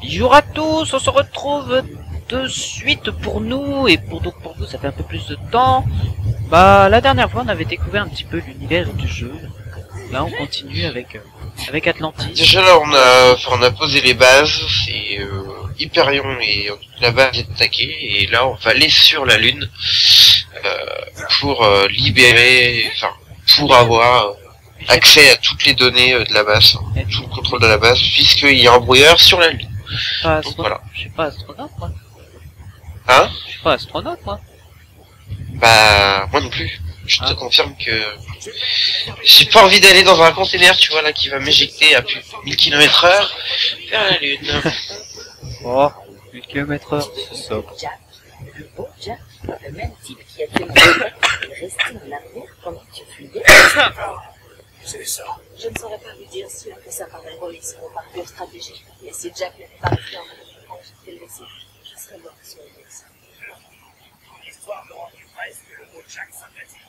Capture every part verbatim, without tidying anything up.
Bonjour à tous, on se retrouve de suite pour nous, et pour donc pour vous ça fait un peu plus de temps. Bah la dernière fois on avait découvert un petit peu l'univers du jeu. Là on continue avec euh, avec Atlantis. Déjà là on a enfin, on a posé les bases, c'est euh, Hyperion et la base est attaquée, et là on va aller sur la Lune euh, pour euh, libérer, enfin pour avoir euh, accès à toutes les données euh, de la base, hein, tout le contrôle de la base, puisqu'il y a un brouilleur sur la Lune. Pas Donc, astro... voilà. Je suis pas astronaute moi. Hein? Je suis pas astronaute moi. Bah moi non plus. Je te Ah. confirme que j'ai pas envie d'aller dans un container, tu vois là, qui va m'éjecter à plus de mille kilomètres heure vers la Lune. Oh, mille kilomètres heure, c'est ça. Jack, le beau Jack, le même type qui a tué mon père, est resté dans la mer pendant que tu fuyais. C'est ça. Je ne saurais pas vous dire si on fait ça par héroïsme ou par pure stratégie. Mais si Jack n'avait pas resté en même temps que j'étais le laissé, je serais mort sur le texte. Histoire de rendre presque le mot Jack sympathique.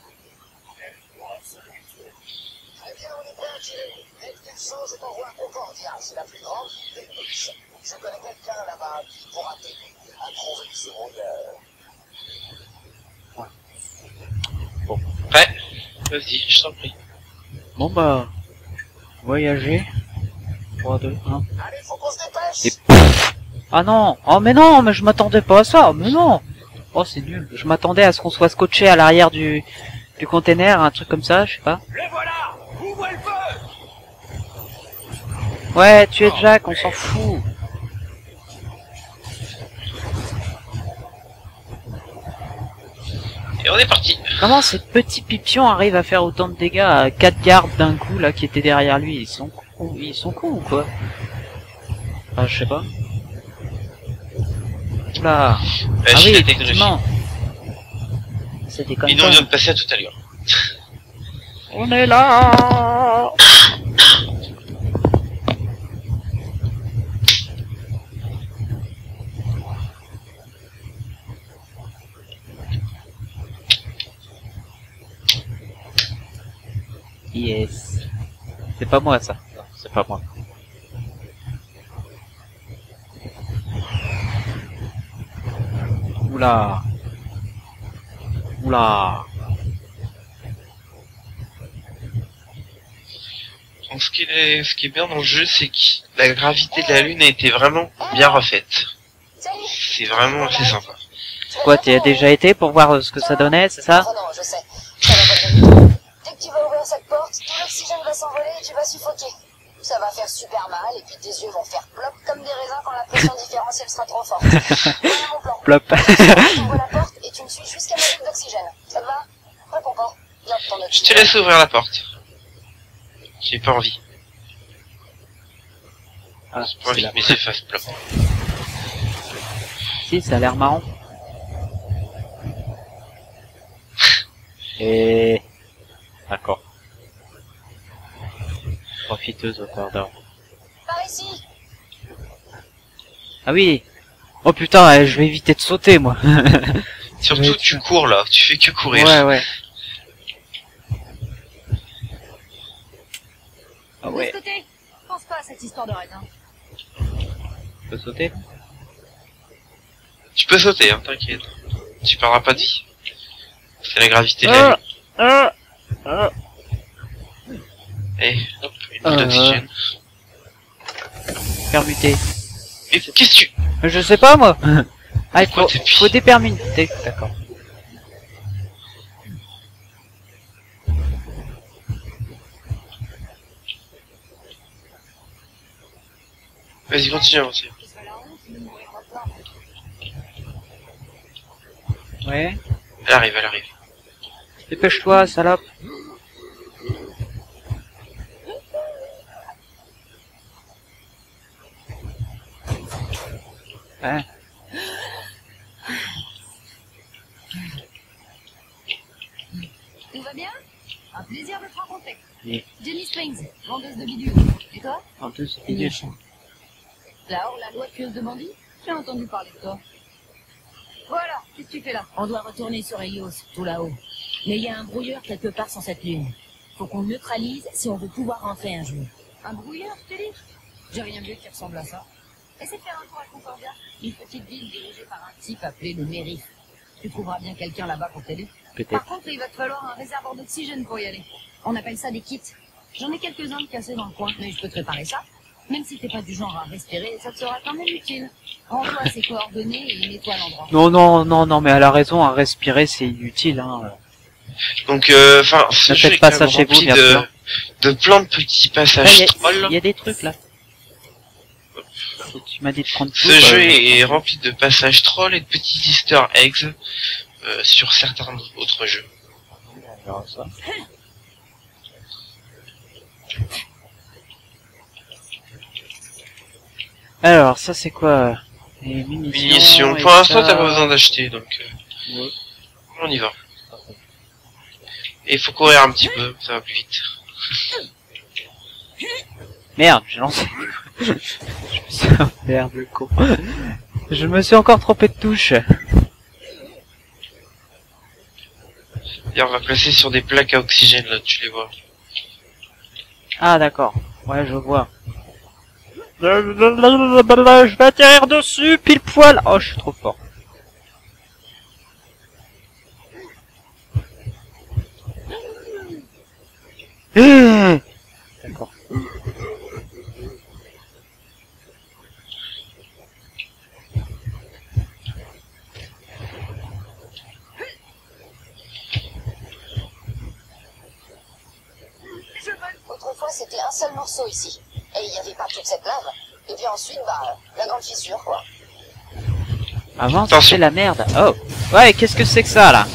Eh bien, on est prêt à tirer. Nelson, je t'envoie à Concordia. C'est la plus grande des X. Je connais quelqu'un là-bas qui pourra t'aider à trouver ce rôdeur. Ouais, vas-y, je t'en prie. Bon bah voyager. trois, deux, un. Allez, faut qu'on se dépêche. Et pff. Ah non, oh mais non, mais je m'attendais pas à ça, mais non. Oh c'est nul. Je m'attendais à ce qu'on soit scotché à l'arrière du du container, un truc comme ça, je sais pas. Le voilà. Ouvre le feu. Ouais, tu es Jack, on s'en fout. Et on est parti. Comment ces petits pipions arrivent à faire autant de dégâts à quatre gardes d'un coup là qui étaient derrière lui? Ils sont cons, ils sont cons ou quoi? Ah je sais pas. Oula. Euh, Ah je oui, suis la technologie. effectivement. C'est des Mais nous on vient conneries. de passer à tout à l'heure. On est là. Yes. C'est pas moi ça. Non, c'est pas moi. Oula. Oula. Donc, ce qui est, ce qui est bien dans le jeu, c'est que la gravité de la Lune a été vraiment bien refaite. Salut. C'est vraiment assez sympa. Quoi, t'y as déjà été pour voir euh, ce que ça donnait, c'est ça? Oh non, je sais. Ça va pas bien. Dès que tu vas ouvrir cette porte, tout l'oxygène va s'envoler et tu vas suffoquer. Ça va faire super mal et puis tes yeux vont faire plop comme des raisins quand la pression différentielle sera trop forte. Voilà mon plan. Plop. Tu ouvres la porte et tu me suis jusqu'à ma bulle d'oxygène. Ça te va? Réponds pas. Viens ton Je te oxygène. laisse ouvrir la porte. J'ai pas envie. Ah, J'ai pas envie c'est que mes yeux fassent plop. Si, ça a l'air marrant. Et... D'accord. Profiteuse au quart d'heure. Par ici. Ah oui. Oh putain, eh, je vais éviter de sauter, moi. Surtout, Ouais, tu tiens. cours là, tu fais que courir. Ouais, ouais. Ah De ce ouais, côté, pense pas à cette histoire de raisin. je peux sauter? Tu peux sauter, hein, t'inquiète. Tu perdras pas de vie. C'est la gravité de la Ah, Lune. ah, ah. Eh, hop, une Euh. bulle d'oxygène. Permuté. Mais qu'est-ce que tu... Je sais pas, moi. Ah, il Pourquoi faut, t'es- faut dépermuter. D'accord. Vas-y, continue à avancer. Ouais. Elle arrive, elle arrive. Dépêche-toi, salope. Hein? Tout va bien? Un plaisir de te rencontrer. Oui. Jenny Springs, vendeuse de bidules. Et toi? En plus, c'est nul. Là-haut, la loi tueuse de bandits? J'ai entendu parler de toi. Voilà, qu'est-ce que tu fais là? On doit retourner sur Helios, tout là-haut. Mais il y a un brouilleur quelque part sur cette lune. Faut qu'on le neutralise si on veut pouvoir rentrer un jour. Un brouilleur, je te dis? J'ai rien vu qui ressemble à ça. Essaie de faire un tour à Concordia, une petite ville dirigée par un type appelé le Mérif. Tu trouveras bien quelqu'un là-bas pour t'aider. Peut-être. Par contre, il va te falloir un réservoir d'oxygène pour y aller. On appelle ça des kits. J'en ai quelques-uns de cassés dans le coin, mais je peux te réparer ça. Même si t'es pas du genre à respirer, ça te sera quand même utile. Rends-toi ses coordonnées et nettoie l'endroit. Non, non, non, non, mais elle a raison, à respirer, c'est inutile, hein. Donc, enfin, euh, ce Ne jeu faites est pas quand ça même chez vous, rempli bien de, sûr. de plein de petits Il passages y, a- trolls. y a des trucs, là. Tu m'as dit de prendre tout. Ce bah, jeu euh, est rempli de passages trolls et de petits easter eggs euh, sur certains autres jeux. on verra ça. Alors, ça c'est quoi? Les munitions. Munitions. et Pour l'instant, ça. t'as pas besoin d'acheter, donc euh, Ouais. on y va. Et il faut courir un petit peu, ça va plus vite. Merde, j'ai lancé. Je me suis... Merde, le con. Je me suis encore trompé de touche. Et on va placer sur des plaques à oxygène, là, tu les vois. Ah d'accord. Ouais, je vois. Je vais atterrir dessus, pile poil. Oh, je suis trop fort. D'accord. Autrefois, c'était un seul morceau ici. Et il n'y avait pas toute cette lave. Et puis ensuite, bah, la grande fissure, quoi. Avant, Attention. c'était la merde. Oh. Ouais, qu'est-ce que c'est que ça, là?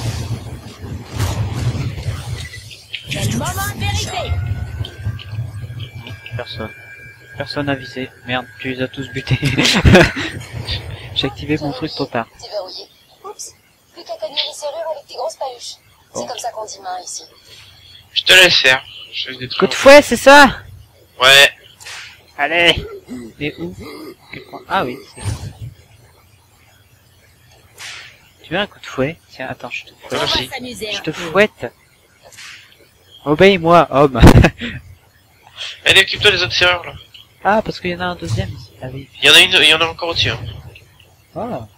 C'est le moment de vérité. Personne. Personne n'a visé. Merde, tu les as tous butés. J'ai activé mon truc trop tard. C'est verrouillé. Oups. Plus qu'à cogner les serrures avec tes grosses paluches. Bon. C'est comme ça qu'on dit main ici. Je te laisse faire. Je vais Coup de fouet, c'est ça? Ouais. Allez. Mais où? Quel point? Ah oui. c'est- Tu veux un coup de fouet? Tiens, attends, je te On fouette. va Merci. s'amuser Je un te peu. fouette. Obéis-moi, homme. Allez, occupe-toi des autres serrures, là. Ah, parce qu'il y en a un deuxième ici. Ah oui. Il y en a une, il y en a encore au-dessus, hein. Ah.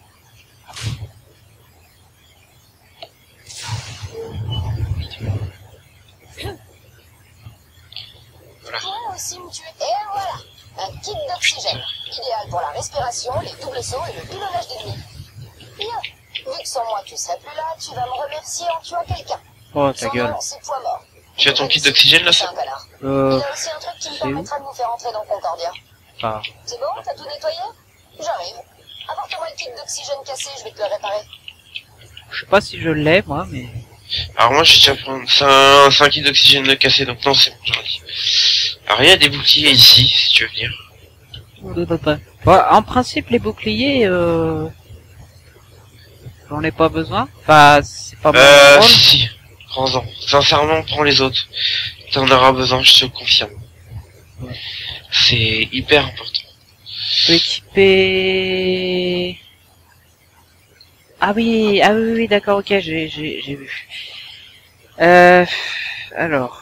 Toi aussi me tuer. Et voilà. Un kit d'oxygène. Idéal pour la respiration, les doubles sauts et le pilonnage d'ennemis. Bien. Vu que sans moi tu serais plus là, tu vas me remercier en tuant quelqu'un. Oh, ta Son gueule. nom, c'est Poids Mort. Tu as ton kit d'oxygène, là, C'est ça? un connard. Euh, Il a aussi un truc qui me c'est où? permettra de nous faire entrer dans Concordia. ah. C'est bon, t'as tout nettoyé? J'arrive. Apporte-moi le kit d'oxygène cassé, je vais te le réparer. Je sais pas si je l'ai, moi, mais... Alors moi, je vais déjà prendre... C'est un, c'est un kit d'oxygène cassé, donc non, c'est bon, j'en ai. Alors, il y a des boucliers ici, si tu veux venir. Bon, en principe, les boucliers, euh... j'en ai pas besoin. Enfin, c'est pas mon Euh, rôle. si, si. Prends-en. Sincèrement, prends les autres. T'en auras besoin, je te le confirme. Ouais. C'est hyper important. Je peux équiper... Ah oui, ah oui, oui, d'accord, ok, j'ai, j'ai, j'ai vu. Euh, alors.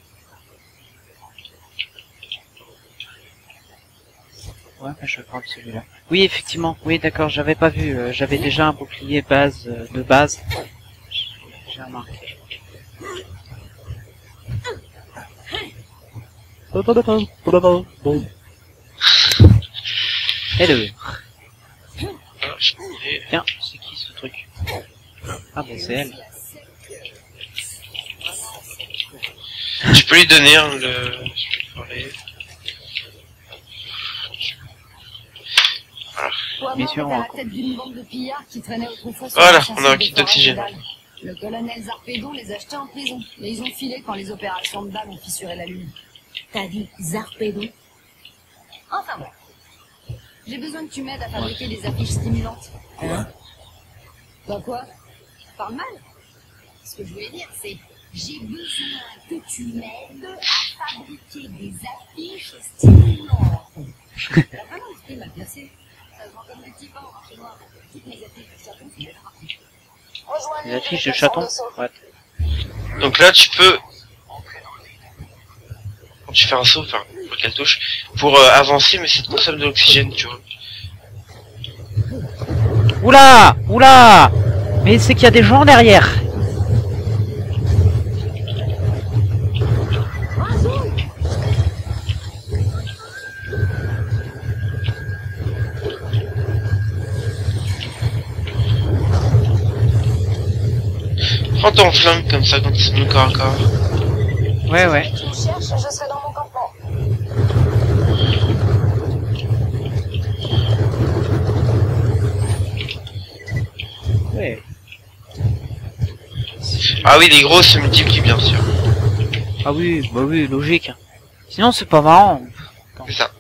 Ouais, bah, je vais prendre celui-là. Oui, effectivement, oui, d'accord, j'avais pas vu, euh, j'avais déjà un bouclier base, euh, de base. J'ai remarqué. Hello. Voilà, je prendrai- Tiens, c'est qui ce truc? Ah bah c'est elle. Tu peux lui donner hein, le... Je vais parler. Poids Mission Mort en était à la tête d'une bande de pillards qui traînait autrefois sur Voilà, la chasseuse on a un des kit forages d'oxygène. de Dalle. Le colonel Zarpedon les a jetés en prison, mais ils ont filé quand les opérations de Dalle ont fissuré la lune. T'as dit Zarpedon? Enfin bon. J'ai besoin que tu m'aides à fabriquer des affiches stimulantes. Hein? Bah quoi? Parle mal? Ce que je voulais dire, c'est j'ai besoin que tu m'aides à fabriquer des affiches stimulantes. T'as pas l'esprit mal placé. Ça se vend comme des petits pains au marché noir. Toutes mes affiches de chatons, c'est déjà parti. Rejoins-nous Les affiches de avec chatons. la sonde de saut. Ouais. Donc là, tu peux... Quand tu fais un saut, enfin, faut qu'elle touche, pour euh, avancer, mais c'est de consommer de l'oxygène, tu vois. Oula! Oula! Mais c'est qu'il y a des gens derrière. Prends ton flingue comme ça quand ils sont corps à corps. Ouais, ouais. Si tu me cherches, je serai dans mon campement. Ouais. Ah oui, les gros se multiplient bien sûr. Ah oui, bah oui, logique. Sinon c'est pas marrant. C'est ça.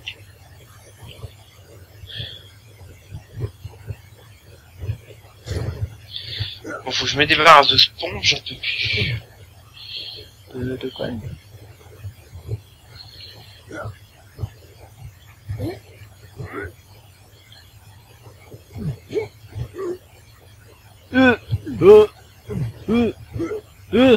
Bon, faut que je me débarrasse de ce pont, j'en peux plus. De, de quoi? Euh, euh, euh, euh.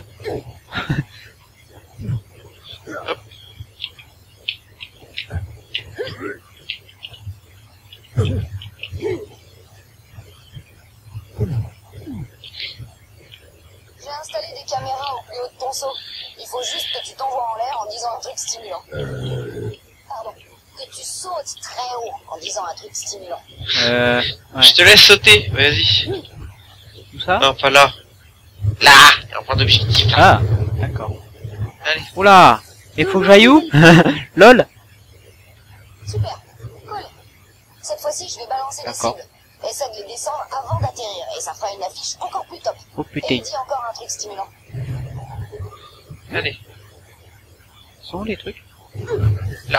J'ai installé des caméras au plus haut de ton saut. Il faut juste que tu t'envoies en l'air en disant un truc stimulant. Pardon. Que tu sautes très haut en disant un truc stimulant. Euh, ouais. Je te laisse sauter, vas-y. Tout ça? Non, pas là. Là, il y a un point d'objectif là. Ah, d'accord. Allez. Oula! Il faut que j'aille où? LOL! Super. Cool. Cette fois-ci, je vais balancer les D'accord. cibles. Essaie de les descendre avant d'atterrir et ça fera une affiche encore plus top. Oh Et putain. dis encore un truc stimulant. Allez, Sont où les trucs? là.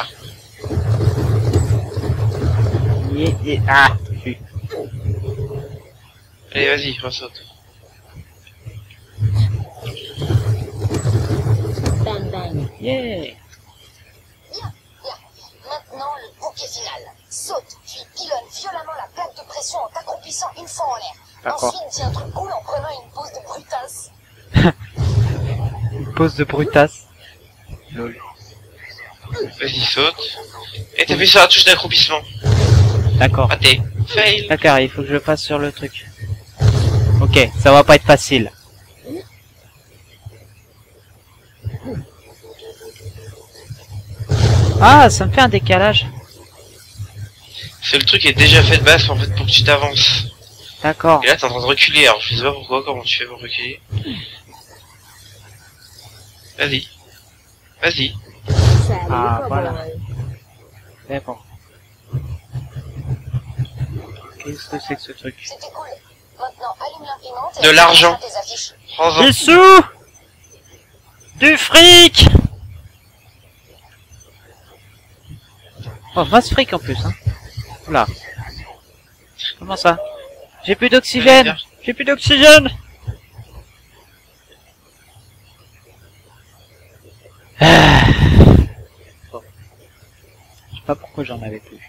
Yeah, yeah. Ah! Oui. Allez, vas-y, ressaute. Bang bang. Yeah! Bien, bien. Maintenant, le bouquet final. Saute, puis pilonne violemment la plaque de pression en t'accroupissant une fois en l'air. D'accord. Ensuite, dis un truc cool en prenant une pause de brutasse. Une pause de brutasse. LOL. Vas-y, saute. Et t'appuies sur la touche d'accroupissement. D'accord. Raté. Fail. D'accord, il faut que je passe sur le truc. Ok, ça va pas être facile. Ah, ça me fait un décalage. C'est le truc qui est déjà fait de base en fait pour que tu t'avances. D'accord. Et là t'es en train de reculer, alors je sais pas pourquoi, comment tu fais pour reculer. Vas-y. Vas-y. Salut, Ah, cowboy. voilà. D'accord. Qu'est-ce que c'est que ce truc? C'était cool. Maintenant, allume l'imprimante et De l'argent. tes affiches. Prends-en. Des sous! Du fric! Oh, masse fric en plus, hein. Oula. Comment ça? J'ai plus d'oxygène! J'ai plus d'oxygène! Ah. Bon. Je sais pas pourquoi j'en avais plus.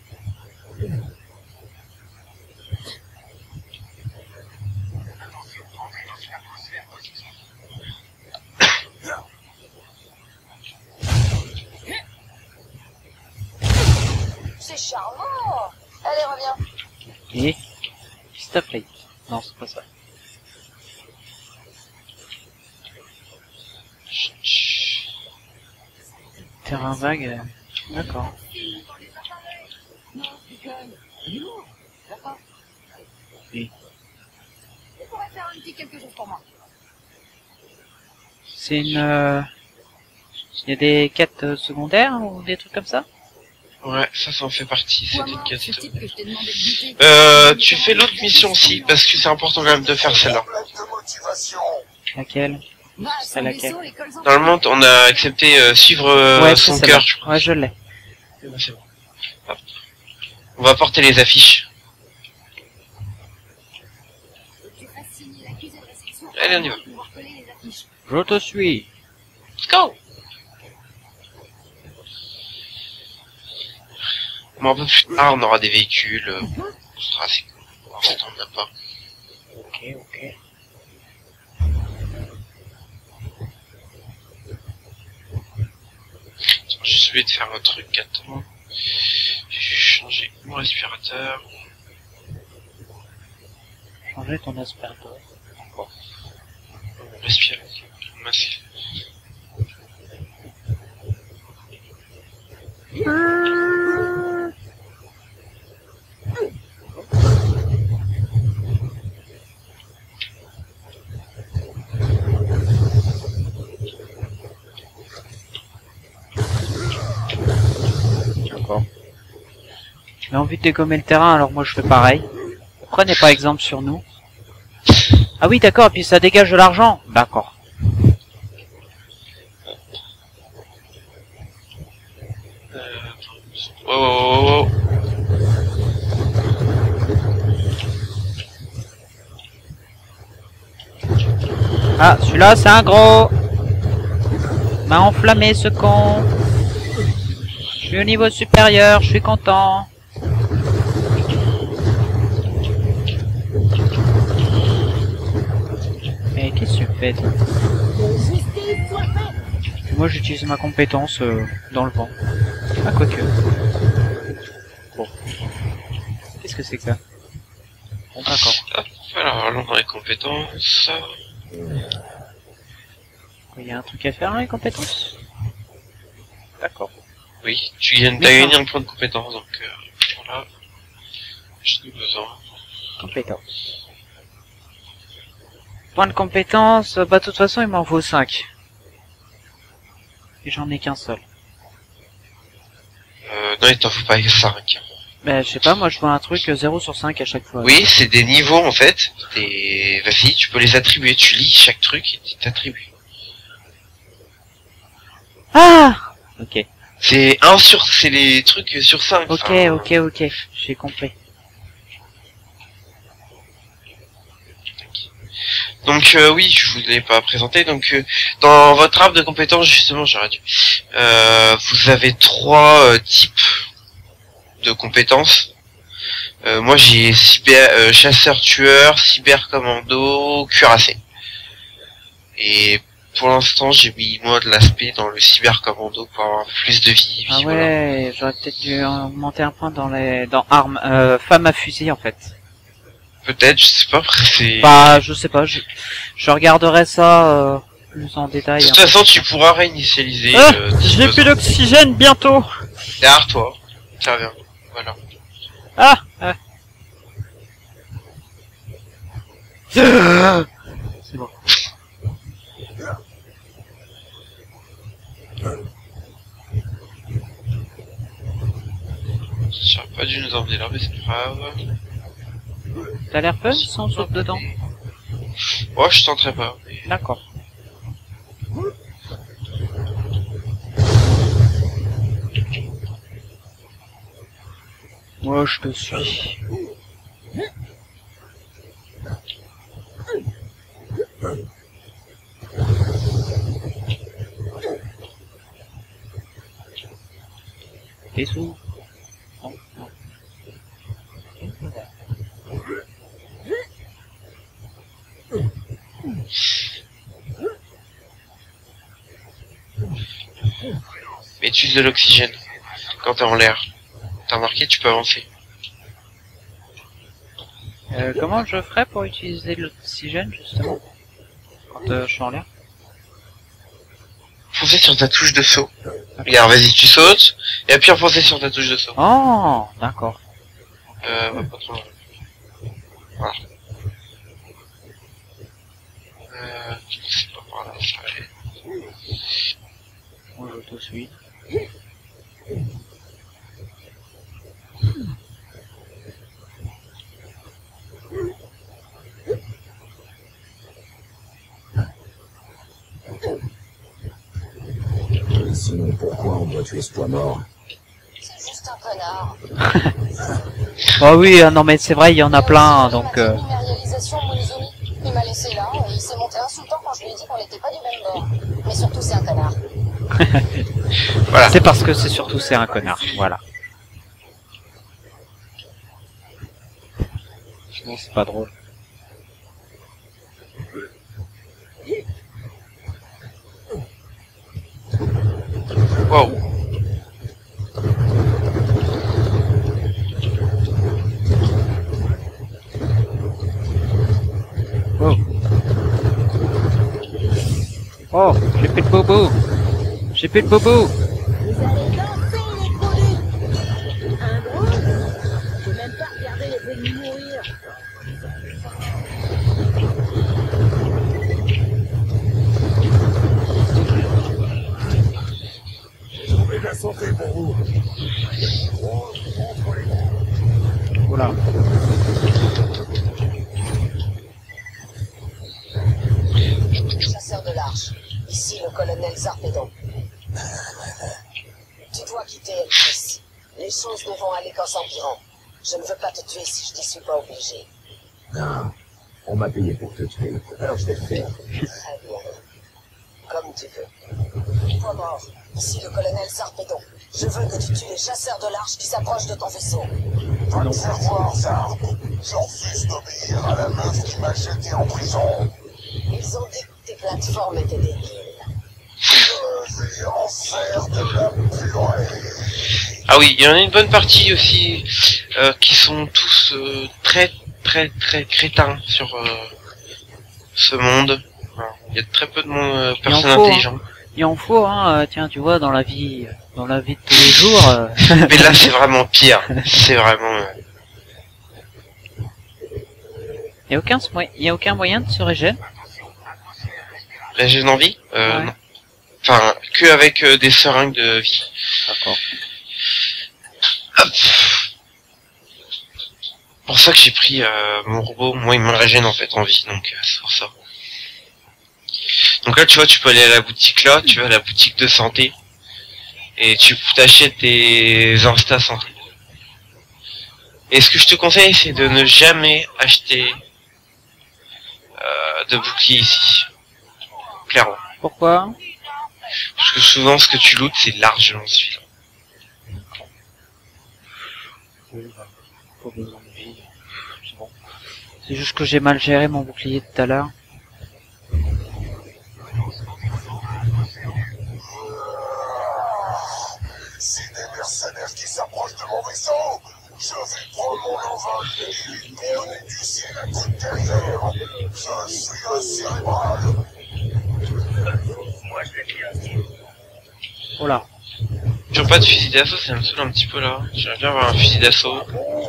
C'est charmant. Allez, reviens. Et... S'il te plaît. Non, c'est pas ça. Terrain vague. euh, D'accord. Non, je déconne. L'humour, d'accord. Oui. Tu pourrais faire un petit quelque chose pour moi. C'est une... Euh... Il y a des quêtes euh, secondaires ou des trucs comme ça? Ouais, ça, ça en fait partie, c'est Toi, une moi, quête. ce type que je t'ai demandé de buter. Euh, tu fais l'autre mission aussi, parce que c'est important quand même de faire celle-là. Laquelle? Va, C'est son laquelle? vaisseau et colle-en. Normalement, on a accepté euh, suivre euh, Ouais, c'est son celle-là. cœur, je crois. Ouais, je l'ai. Eh ben, c'est bon. Hop. On va porter les affiches. Tu fasses signer l'accusé de réception. Allez, on y va. Pour pouvoir coller les affiches. Je te suis. Let's go. Bon, un peu plus tard, on aura des véhicules. euh, Ce sera assez cool. Pour l'instant, on n'a pas. Ok, ok. Attends, j'ai oublié de faire un truc, attends. J'ai juste changé mon respirateur. changer ton aspirateur. Respire. Merci. D'accord. J'ai envie de dégommer le terrain, alors moi je fais pareil. Prenez par exemple sur nous. Ah oui, d'accord, puis ça dégage de l'argent. D'accord. Oh, oh, oh. Ah, celui-là, c'est un gros. M'a enflammé ce con. Je suis au niveau supérieur, je suis content. Mais qu'est-ce que tu fais, toi? Moi, j'utilise ma compétence euh, dans le vent. Ah, quoique. Bon. Qu'est-ce que c'est que ça? Bon, d'accord. Alors, allons dans les compétences. Il y a un truc à faire dans les compétences? D'accord. Oui, tu viens de gagner un point de compétence, donc euh, voilà. J'ai besoin. Compétences. Point de compétence, bah de toute façon il m'en faut cinq. Et j'en ai qu'un seul. Euh, non, il t'en faut pas cinq. Bah je sais pas, moi je vois un truc zéro sur cinq à chaque fois. Oui, c'est des niveaux en fait. Et vas-y, tu peux les attribuer. Tu lis chaque truc et tu t'attribues. Ah! Ok. C'est un sur, c'est les trucs sur cinq. Ok, enfin, ok, ok. J'ai compris. Donc euh, oui, je vous l'ai pas présenté. Donc euh, dans votre arbre de compétences, justement, j'aurais dû. Euh, vous avez trois euh, types de compétences. Euh, moi, j'ai cyber, euh, chasseur-tueur, cyber-commando, cuirassé. Et pour l'instant, j'ai mis moi de l'aspect dans le cyber-commando pour avoir plus de vie. Ah puis ouais, voilà. j'aurais peut-être dû augmenter un point dans les dans armes, euh, femme à fusil en fait. Peut-être, je sais pas. Après, c'est. Bah je sais pas, je, je regarderai ça euh, plus en détail. De toute façon, tu pourras réinitialiser. Ah, euh, si j'ai besoin. plus d'oxygène bientôt. Derrière toi. Tiens, viens. Voilà. Ah, ah. C'est bon. J'aurais pas dû nous emmener là, mais c'est pas grave. T'as l'air fun si on saute dedans? Ouais, je tenterai pas. Mais... D'accord. Moi je te suis. T'es sous? Non, non. Mais utilise de l'oxygène quand t'es en l'air. T'as remarqué, tu peux avancer. Euh, comment je ferais pour utiliser de l'oxygène justement quand euh, je suis en l'air? Foncez sur ta touche de saut. Regarde, vas-y, tu sautes, et appuie enfoncé sur ta touche de saut. Oh, d'accord. Euh, va pas trop loin. Voilà. Euh, c'est pas par là, ça va aller. Moi je te suis. Sinon, pourquoi on doit tuer ce poids mort? C'est juste un connard. Oh oui, euh, non mais c'est vrai, il y en a plein, donc... Il Euh... m'a mes réalisations Monzoni. Il m'a laissé là et il s'est monté insultant quand je lui ai dit qu'on n'était pas du même bord. Mais surtout, c'est un connard. Voilà. C'est parce que c'est surtout c'est un connard, voilà. Sinon c'est pas drôle. Wow. Oh, j'ai plus de bobo. J'ai plus de bobo. Vous allez danser les produits. Un gros. Je peux même pas regarder les ennemis mourir. J'ai trouvé de la santé pour vous. Gros, contre les gros. Voilà. Chasseur de l'arche. Ici le colonel Zarpedon. Tu dois quitter Elpis. Les choses ne vont aller qu'en s'empirant. Je ne veux pas te tuer si je n'y suis pas obligé. Non. On m'a payé pour te tuer. Alors je vais le faire. Très bien. Comme tu veux. Toi mort. Ici le colonel Zarpedon. Je veux que tu tues les chasseurs de l'arche qui s'approchent de ton vaisseau. Va me faire voir, Zarp. Je refuse d'obéir à la meuf qui m'a jeté en prison. Ils ont dit que tes plateformes étaient débiles. Je vais en faire de la purée. Ah oui, il y en a une bonne partie aussi euh, qui sont tous euh, très très très crétins sur euh, ce monde. Enfin, il y a très peu de monde, euh, personnes faut, intelligentes. Il en faut, hein. euh, Tiens, tu vois, dans la vie, dans la vie de tous les jours. Euh... Mais là, c'est vraiment pire. C'est vraiment. Euh... y a aucun, y a aucun moyen de se régénérer. J'ai envie euh, Ouais. Non. Enfin, que avec euh, des seringues de vie. D'accord. Hop. Pour ça que j'ai pris euh, mon robot. Moi, il me régène en fait en vie, donc euh, c'est pour ça. Donc là, tu vois, tu peux aller à la boutique là, tu vas à la boutique de santé, et tu t'achètes tes Insta santé. Et ce que je te conseille, c'est de ne jamais acheter euh, de bouclier ici. Clairement. Pourquoi? Parce que souvent, ce que tu lootes, c'est largement celui-là. C'est bon. C'est juste que j'ai mal géré mon bouclier tout à l'heure. C'est des mercenaires qui s'approchent de mon vaisseau. Je vais prendre mon envol et lui donner du ciel à coup de derrière. Je suis un cérébral. Moi, je l'ai dit. Oh là. Toujours pas de fusil d'assaut, ça me saoule un petit peu là. J'aimerais bien avoir un fusil d'assaut.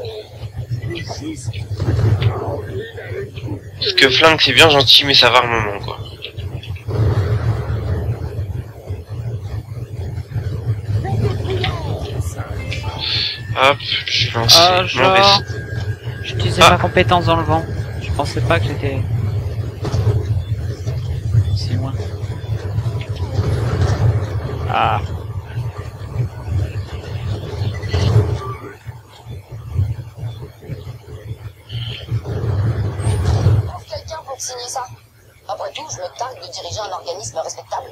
Parce que flingue c'est bien gentil, mais ça va un moment quoi. Hop, je vais lancer Ah, mon genre... vaisseau. J'utilisais Ah. ma compétence dans le vent. Je pensais pas que j'étais... si loin. Ah. Trouve quelqu'un pour te signer ça. Après tout, je me targue de diriger un organisme respectable.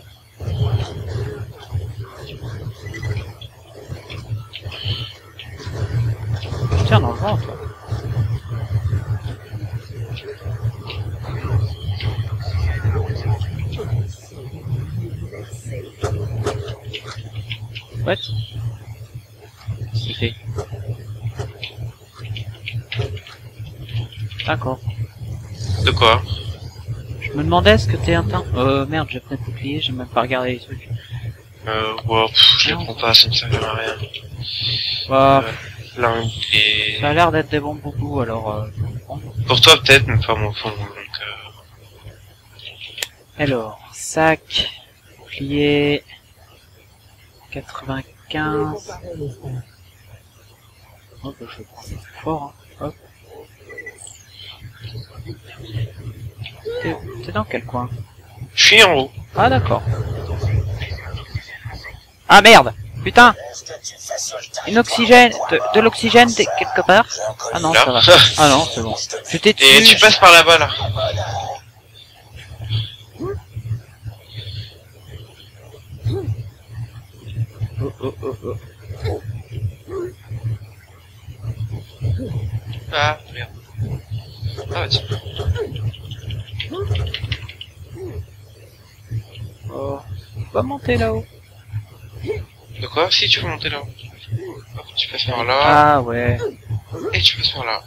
Tiens, dans le vent, toi. What? C'est fait. D'accord. De quoi? Je me demandais ce que t'es un teint. Euh, merde, j'ai peut-être bouclier, j'ai même pas regardé les trucs. Euh, ouais, pff, je les prends pas, ça ne sert à rien. Bah, Euh, flingue et... ça a l'air d'être des bons beaucoup, alors euh, je vais le prendre. Pour toi peut-être, mais pas moi, pour moi, donc euh... Alors, sac, bouclier, quatre-vingt-quinze. Oh, bah, je vais prendre le plus fort, hein. Hop. T'es t'es dans quel coin? Je suis en haut. Ah, d'accord. Ah, merde! Putain! Une oxygène, de, de l'oxygène de- quelque part? Ah non, Là. ça va. Ah non, c'est bon. Je t'ai Et dessus. tu passes par là-bas là. Oh, oh, oh, oh. Ah, merde. Ah bah tiens. Oh. Va monter là-haut. De quoi? Si tu veux monter là-haut. Hop, tu passes par là. Ah ouais. Et tu passes par là.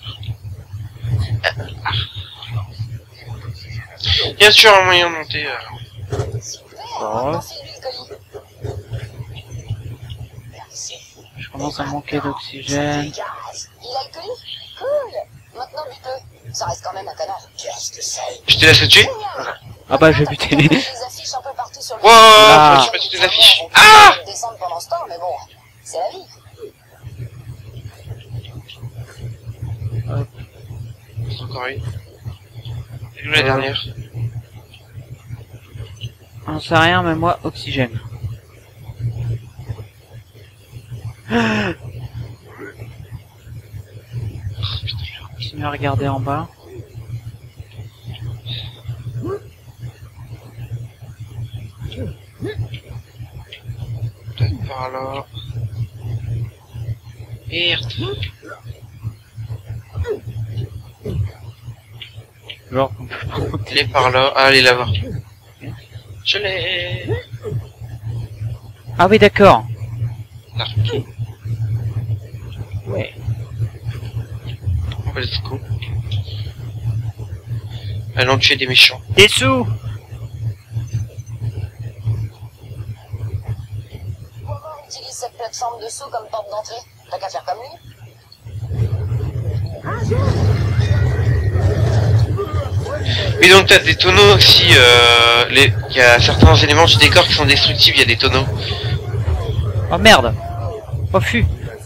Bien sûr un moyen de monter. Euh... Oh. Enfile-lui le colis. Je commence à manquer d'oxygène. Il a le colis? Cool. Maintenant bute-le. Ça reste quand même un connard. Qu'est-ce que c'est? Je te laisse le tuer? Ah bah je vais buter. Des affiches un peu partout sur le Wow, Ah. faut que tu mettes toutes les affiches. Ah! Ah! Descendre pendant ce temps, mais bon, c'est la vie. C'est encore une. Et où la dernière? On sait rien, mais moi, oxygène. Continue à regarder en bas. Peut-être par là. Merde. Genre, Elle est par là. Ah, elle est là-bas. Je l'ai. ah oui, d'accord. Là. Ouais. Oh, let's go. Allons tuer des méchants. Des sous. Comment on utilise cette plateforme dessous comme porte d'entrée? T'as qu'à faire comme lui. Oui, donc t'as des tonneaux aussi. Euh, les... Il y a certains éléments du décor qui sont destructibles. Il y a des tonneaux. Oh merde. Oh fut.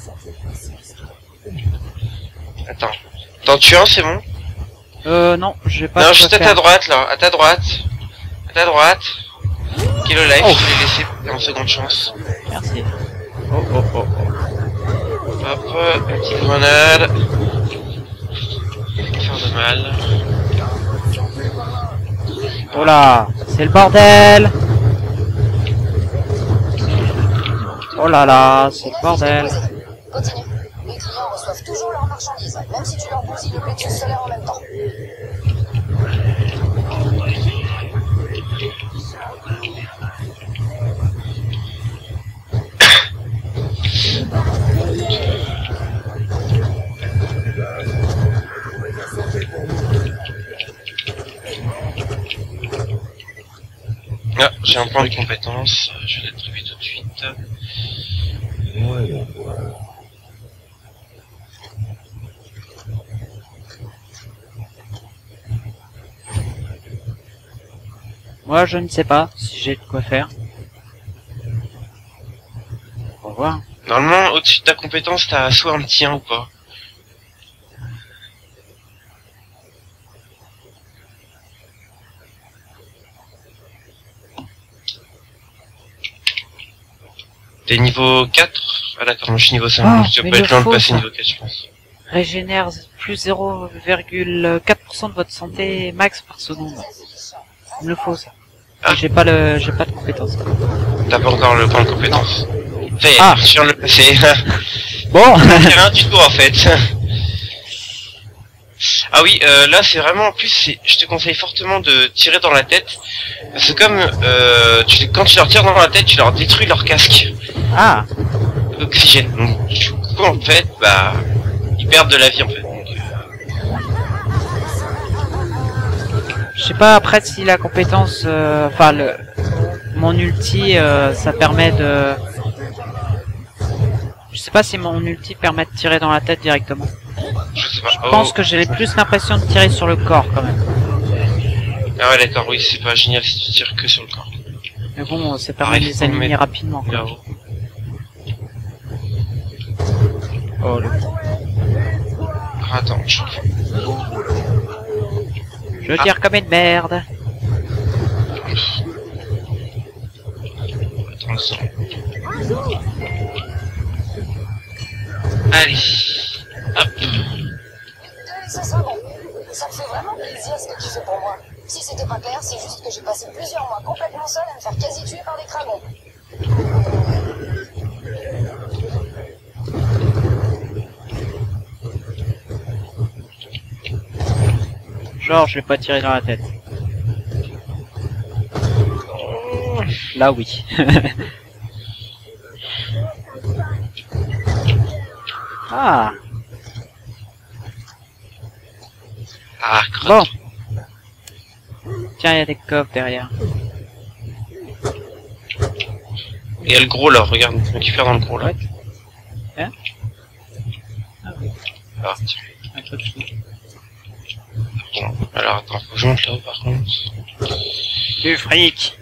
Attends. T'en tues un, c'est bon? Euh, non, j'ai pas. Non, de juste quoi à ta faire. droite, là. À ta droite. À ta droite. Kill life, Oh. je te l'ai laissé en seconde chance. Merci. Oh oh oh. Hop, une petite grenade. Faire de mal. Oh là, c'est le bordel. Oh là là, c'est le bordel. Continue. Les clients reçoivent toujours leurs marchandises, même si tu leur bousilles le plexus solaire en même temps. Ah, j'ai un point de compétence. Je vais l'attribuer tout de suite. Moi, je ne sais pas si j'ai de quoi faire. On va voir. Normalement, au-dessus de ta compétence, t'as soit un petit un ou pas. T'es niveau quatre? Ah d'accord, moi je suis niveau cinq, Ah, donc tu vas mais pas le être loin de faux, passer ça. niveau quatre, je pense. Régénère plus zéro virgule quatre pour cent de votre santé max par seconde. Il me le faut ça. Ah. Et j'ai pas le, j'ai pas de compétences. T'as pas encore le point de compétence. Fait, Ah. je viens de le passer. Bon. C'est rien du tout en fait. Ah oui, euh, là c'est vraiment en plus, c'est- je te conseille fortement de tirer dans la tête. Parce que comme euh, tu, quand tu leur tires dans la tête, tu leur détruis leur casque Ah. d'oxygène. Donc du coup en fait, bah ils perdent de la vie en fait. Donc, euh, Je sais pas après si la compétence, euh, enfin le, mon ulti, euh, ça permet de. Je sais pas si mon ulti permet de tirer dans la tête directement. je sais pas. Je pense Oh. que j'ai plus l'impression de tirer sur le corps quand même. Ah ouais d'accord, oui c'est pas génial si tu tires que sur le corps. Mais bon, ça Ah, permet de il les faut le aligner mettre rapidement. Quoi. Là-haut. Oh, le... Ah, attends, je... Je tire comme une merde. Attends, ça. Allez. Hop. Allez, ça sera bon. Ça me fait vraiment plaisir ce que tu fais pour moi. Si c'était pas clair, c'est juste que j'ai passé plusieurs mois complètement seul à me faire quasi tuer par des cragons. Genre, je vais pas tirer dans la tête. Là, oui. Ah. Ah, crotte. Bon. Tiens, il y a des coffres derrière. Il y a le gros là, regarde, on récupère dans le gros là. Ouais. Hein? Ah oui, Ah, tiens. un truc sous. Bon, alors attends, faut que je monte là-haut par contre. Du fric!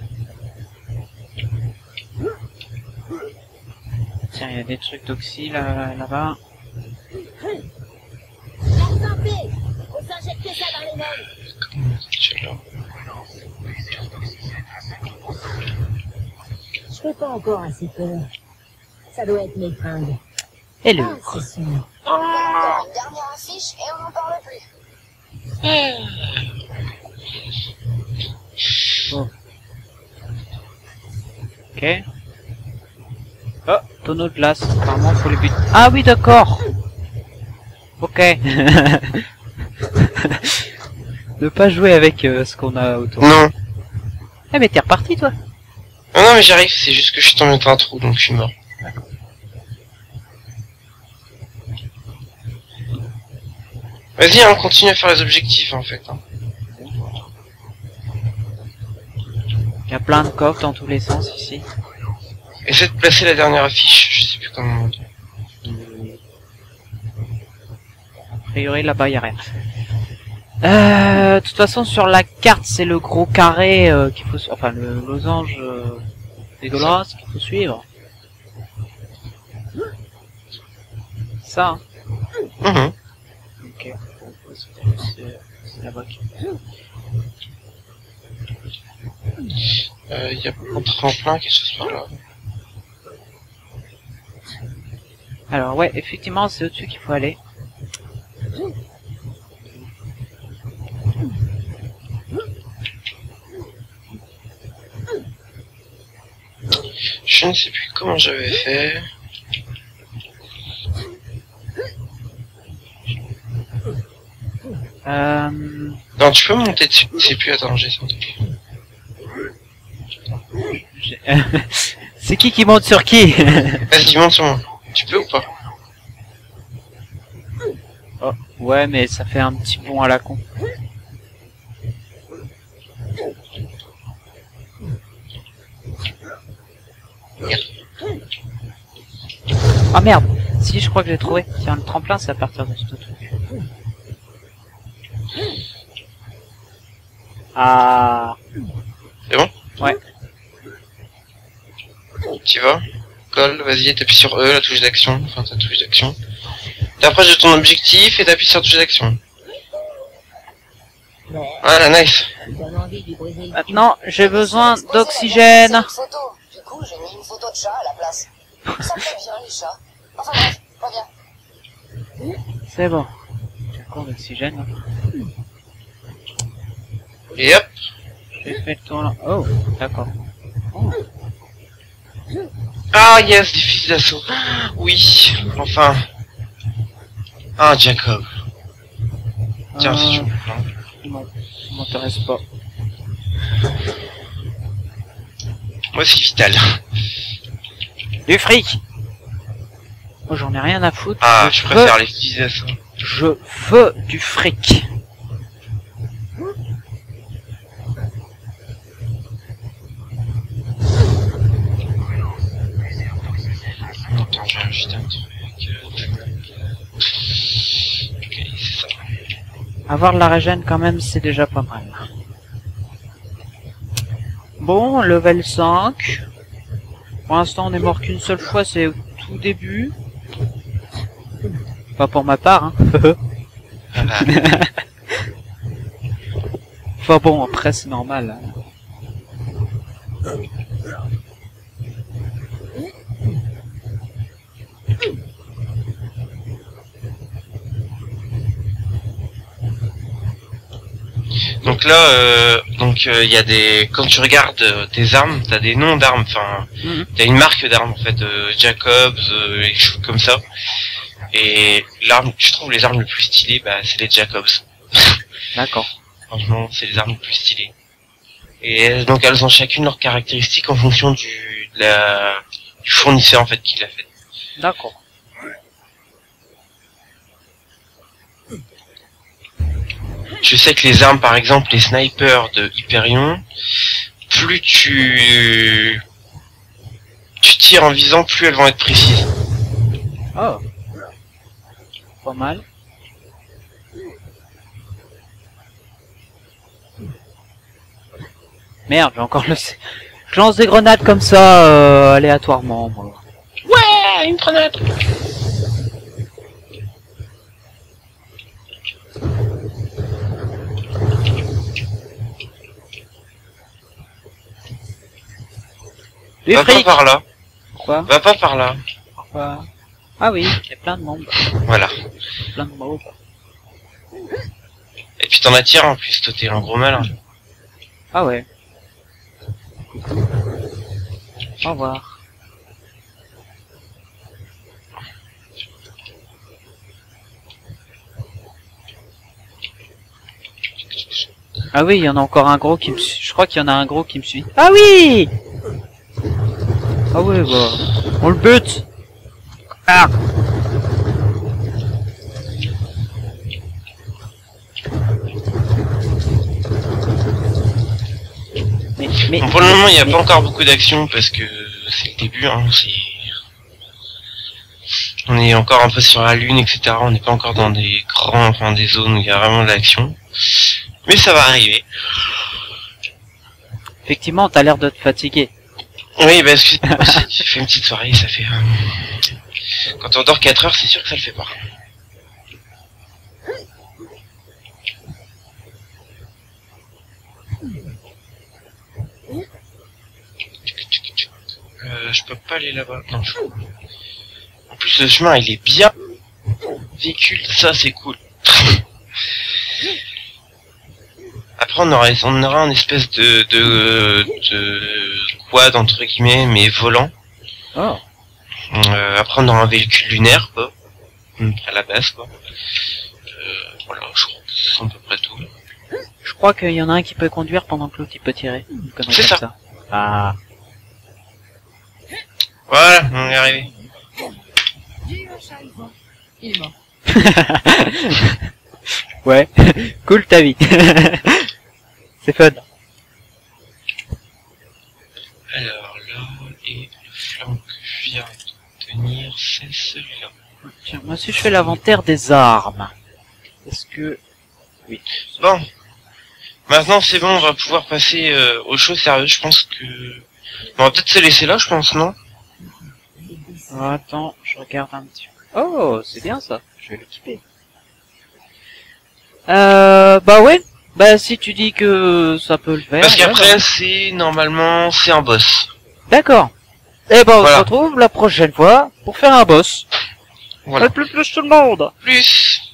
Tiens, il y a des trucs d'oxy là, là-bas. Faut s'injecter ça dans les veines. Comment c'est là? Je fais pas encore assez peur. Ça doit être mes fringues. Hello! Ah, c'est sûr. Encore une dernière affiche et on n'en parle plus. Oh. Ok. Oh, tonneau de glace. Apparemment, faut les buter. Ah oui, d'accord! Ok. Ne pas jouer avec euh, ce qu'on a autour. Non. Eh mais t'es reparti toi? Ah non mais j'arrive, c'est juste que je suis tombé dans un trou donc je suis mort. Vas-y, hein, on continue à faire les objectifs en fait. Hein. Il y a plein de coffres dans tous les sens ici. Essaie de placer la dernière affiche, je sais plus comment. A priori là-bas il y a rien. Euh, de toute façon sur la carte c'est le gros carré euh, qu'il faut, enfin le losange euh, dégueulasse qu'il faut suivre. Ça. Hein. Mmh. Ok. C'est c'est là-bas. Euh, il y a un tremplin, quelque chose par là. Alors ouais, effectivement c'est au-dessus qu'il faut aller. Je ne sais plus comment j'avais fait. Euh... Non, tu peux monter dessus. Je sais plus, attends, j'ai senti. j'ai- c'est qui qui monte sur qui? Vas-y, monte sur moi. Tu peux ou pas? Oh, ouais mais ça fait un petit bond à la con. Ah merde. Si, je crois que j'ai trouvé. Tiens, le tremplin c'est à partir de ce truc. Ah. C'est bon? Ouais. Tu vas? Colle, vas-y, t'appuies sur E, la touche d'action. Enfin, ta touche d'action. T'approches de ton objectif et t'appuies sur la touche d'action. Voilà, nice. Donne envie de briser le Maintenant, j'ai besoin J'ai posé la d'oxygène. dernière fois, c'est une photo. Du coup, j'ai mis une photo de chat à la place. Ça me fait bien les chats. Enfin bref, reviens. C'est bon. J'ai encore d'oxygène. Et hop. J'ai fait le tour là. Oh, d'accord. Oh. Ah, yes, des fils d'assaut. Oui, enfin. Ah, Jacob. Tiens, si tu Euh, veux. Non. non, ça m'intéresse pas. Moi, c'est vital. Du fric. Moi, j'en ai rien à foutre. Ah, je veux- préfère les fils d'assaut. Je veux du fric. Attends, je vais ajouter un truc. Ok, c'est ça. Avoir de la régène quand même, c'est déjà pas mal. Bon, level cinq. Pour l'instant, on est mort qu'une seule fois, c'est au tout début. Pas pour ma part, hein. Ah bah, Enfin bon, après, c'est normal. donc là, euh, donc il euh, y a des, quand tu regardes euh, tes armes, t'as des noms d'armes. Enfin, Mhm. t'as une marque d'armes en fait, euh, Jacobs, euh, et choses comme ça. Et l'arme, je trouve les armes les plus stylées, bah c'est les Jacobs. D'accord. Franchement, c'est les armes les plus stylées. Et euh, donc elles ont chacune leurs caractéristiques en fonction du, de la, du fournisseur en fait qui l'a fait. D'accord. Je sais que les armes, par exemple, les snipers de Hyperion, plus tu tu tires en visant, plus elles vont être précises. Oh. Pas mal. Merde, j'ai encore le... Je lance des grenades comme ça, euh, aléatoirement, moi. Ouais, une grenade. Du Va pas fric. par là. Quoi? Va pas par là. Quoi? Ah oui, il y a plein de monde. Voilà. Plein de monde. Et puis t'en attires en plus, toi t'es un gros malin. Ah ouais. Au revoir. Ah oui, il y en a encore un gros qui me suit. Je crois qu'il y en a un gros qui me suit. Ah oui! Ah ouais, bah... On le bute! Ah! Mais, mais... Bon, pour le moment, il n'y a mais- pas encore beaucoup d'action parce que c'est le début, hein, c'est... On est encore un peu sur la lune, et cetera. On n'est pas encore dans des grands, enfin des zones où il y a vraiment de l'action. Mais ça va arriver. Effectivement, t'as l'air de te fatiguer. Oui, bah excuse-moi aussi, j'ai fait une petite soirée, ça fait... Euh... Quand on dort quatre heures, c'est sûr que ça le fait pas. Euh, je peux pas aller là-bas. Non, je... En plus, le chemin, il est bien. Véhicule, ça, c'est cool. Après, on aura, on aura une espèce de, de, de quad, entre guillemets, mais volant. Oh. Euh, après, on aura un véhicule lunaire, quoi. À la base, quoi. Euh, voilà, je crois que c'est à peu près tout. Je crois qu'il y en a un qui peut conduire pendant que l'autre il peut tirer. Une connerie C'est comme ça. Ah. Voilà, on est arrivé. J'ai eu un chat une fois. Il est mort. Ouais. Cool ta vie. C'est fun. Alors là, et le flanc que je viens de tenir, c'est celui-là. Tiens, moi si je fais l'inventaire des armes. Est-ce que... Oui. Bon. Maintenant, c'est bon, on va pouvoir passer euh, aux choses sérieuses. Je pense que... On va peut-être se laisser là, je pense, non? Oh, attends, je regarde un petit peu. Oh, c'est bien ça. Je vais l'équiper. Euh, bah ouais. Bah si tu dis que ça peut le faire. Parce ouais, qu'après, bah. c'est... Normalement, c'est un boss. D'accord. Et ben on Voilà. se retrouve la prochaine fois pour faire un boss. Voilà. Plus plus tout le monde. Plus